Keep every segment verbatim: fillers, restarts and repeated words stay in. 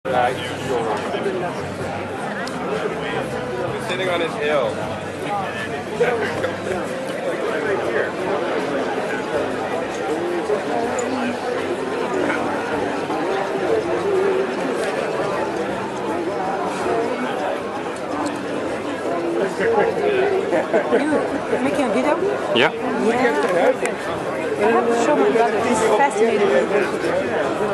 Uh, he's sitting on his hill. You're making a video? Yeah. Yeah. I have to show my brother. He's fascinated with it.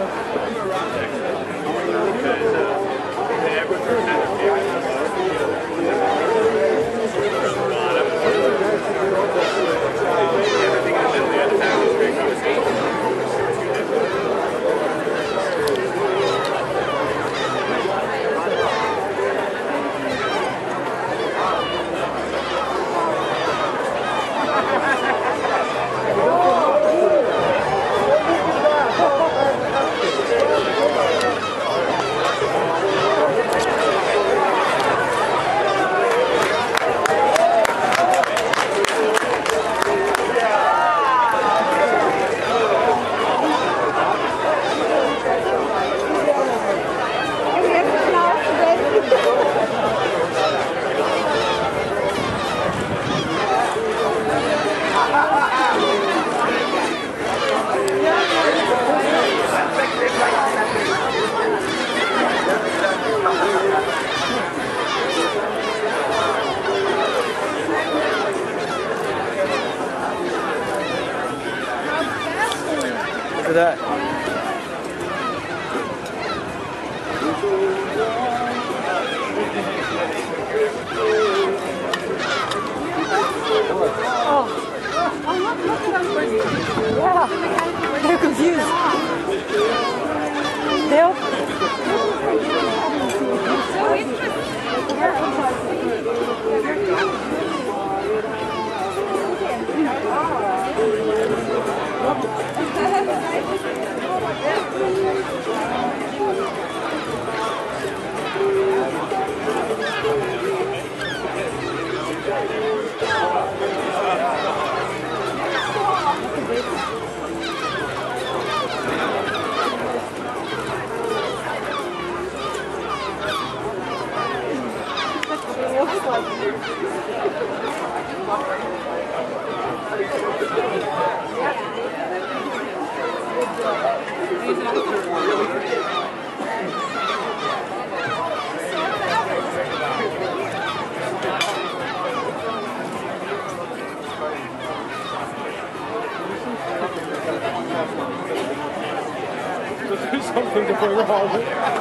Look at that. Oh. Oh, look, look at them first. Yeah. They're confused. They'll... So interesting. There's something to bring wrong.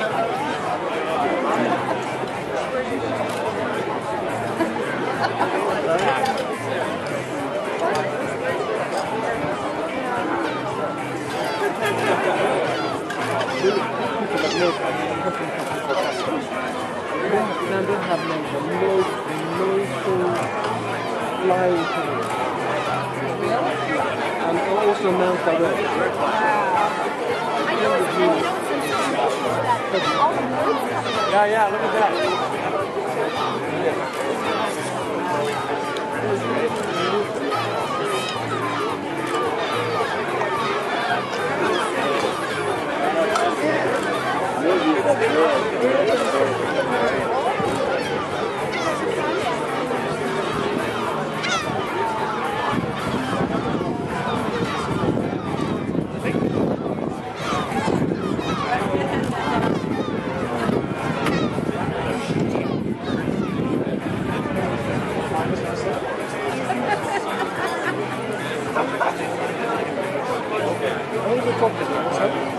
Now don't have like the most local flying thing. And also Mount Red. Yeah, yeah, look at that. How are you talking to?